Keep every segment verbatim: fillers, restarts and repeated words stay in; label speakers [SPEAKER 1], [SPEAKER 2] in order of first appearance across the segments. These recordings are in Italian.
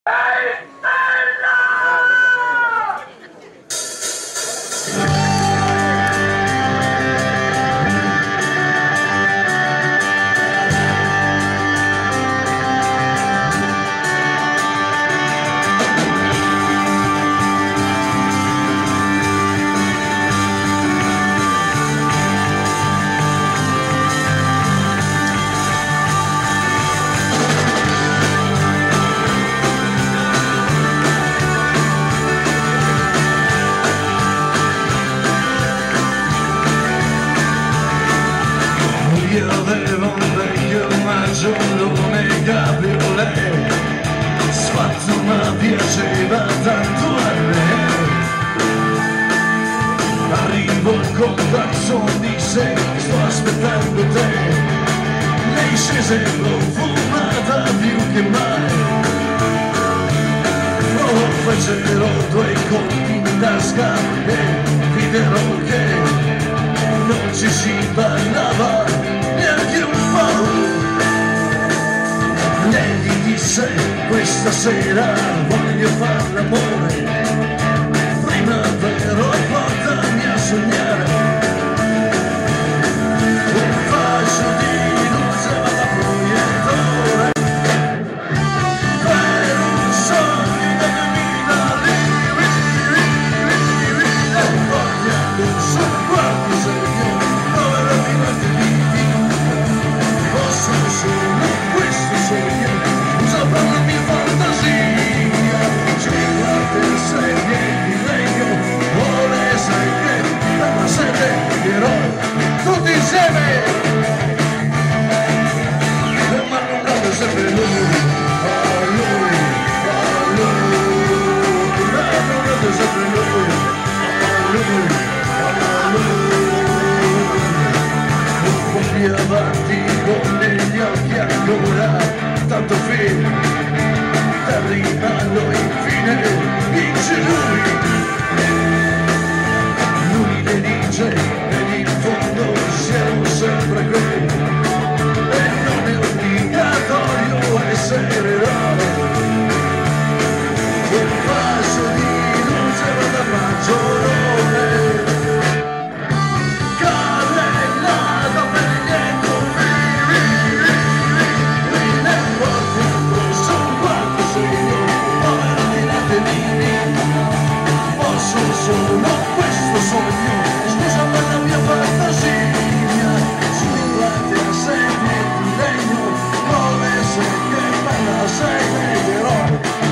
[SPEAKER 1] Io avevo un vecchio maggiolone cabriolet sfatto ma piaceva tanto a me. Arrivo al contatto, disse sto aspettando te. Lei scese profumata più che mai. Oh, facerò due conti in tasca e videro che non ci si ballava neanche un po'. Lei gli disse questa sera voglio far l'amore, prima però portami a sognare. Un fascio di luce va da proiettore per un sogno da duemila lire e portiamo su qualche segno dove la finale di posso solo questo sogno, usa per la mia fantasia, ci guarda il segno di legno, vuole segno per la sede di eroe, tutti insieme, ma non cade sempre lui, oh lui, oh lui, ma non cade sempre lui, oh lui, oh lui, un po' più avanti con negli occhi ancora tanto fine, arrivano infine, vince lui, lui le dice ed in fondo siamo sempre qui e non è obbligatorio essere eroe. Un passo di luce va da maggiolone carenato per niente. Solo questo sogno, scusa per la mia fantasia, sull'arte serie di legno, dove sei che bella sei eroe.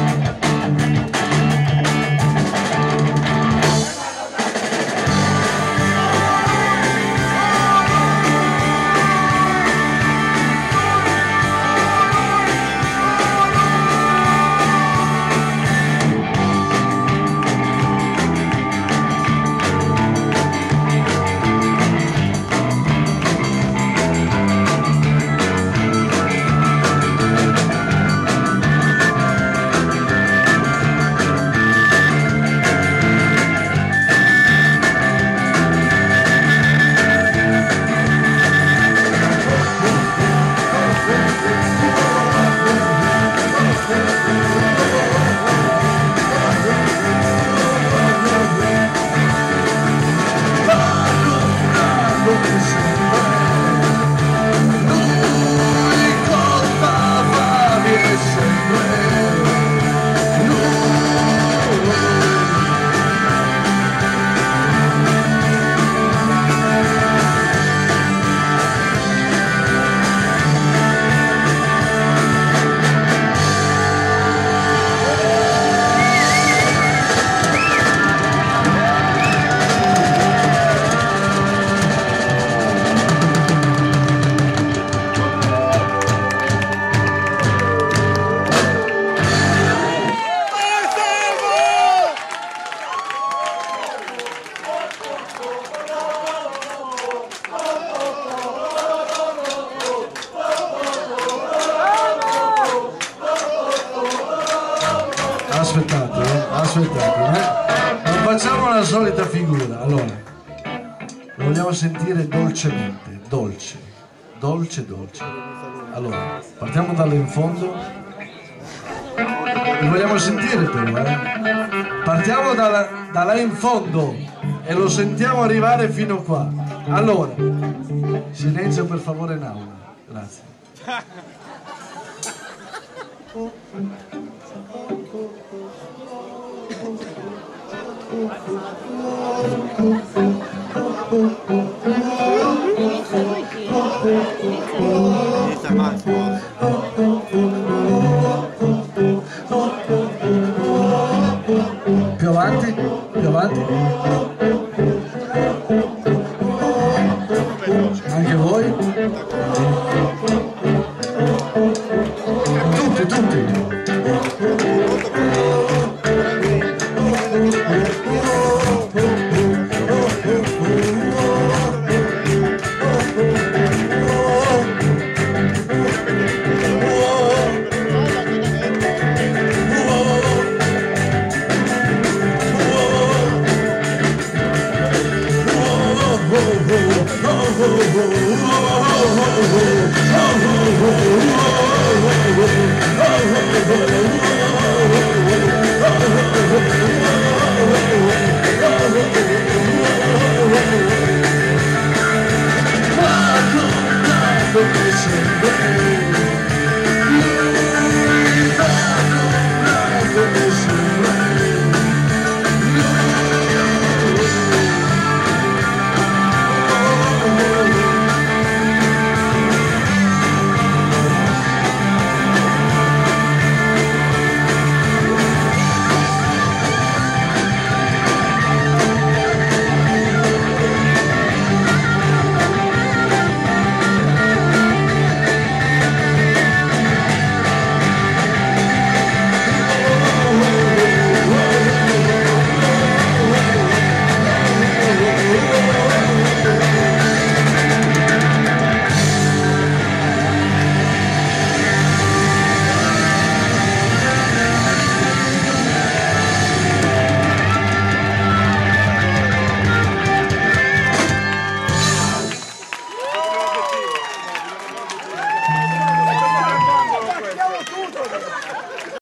[SPEAKER 1] Aspettate, eh? aspettate, eh? Non facciamo la solita figura. Allora, lo vogliamo sentire dolcemente, dolce, dolce, dolce. Allora, partiamo dall'in fondo. Li vogliamo sentire però, eh? Partiamo da, da là in fondo e lo sentiamo arrivare fino qua. Allora, silenzio per favore in aula. Grazie. Più avanti, più avanti. Anche voi. Tutti, tutti.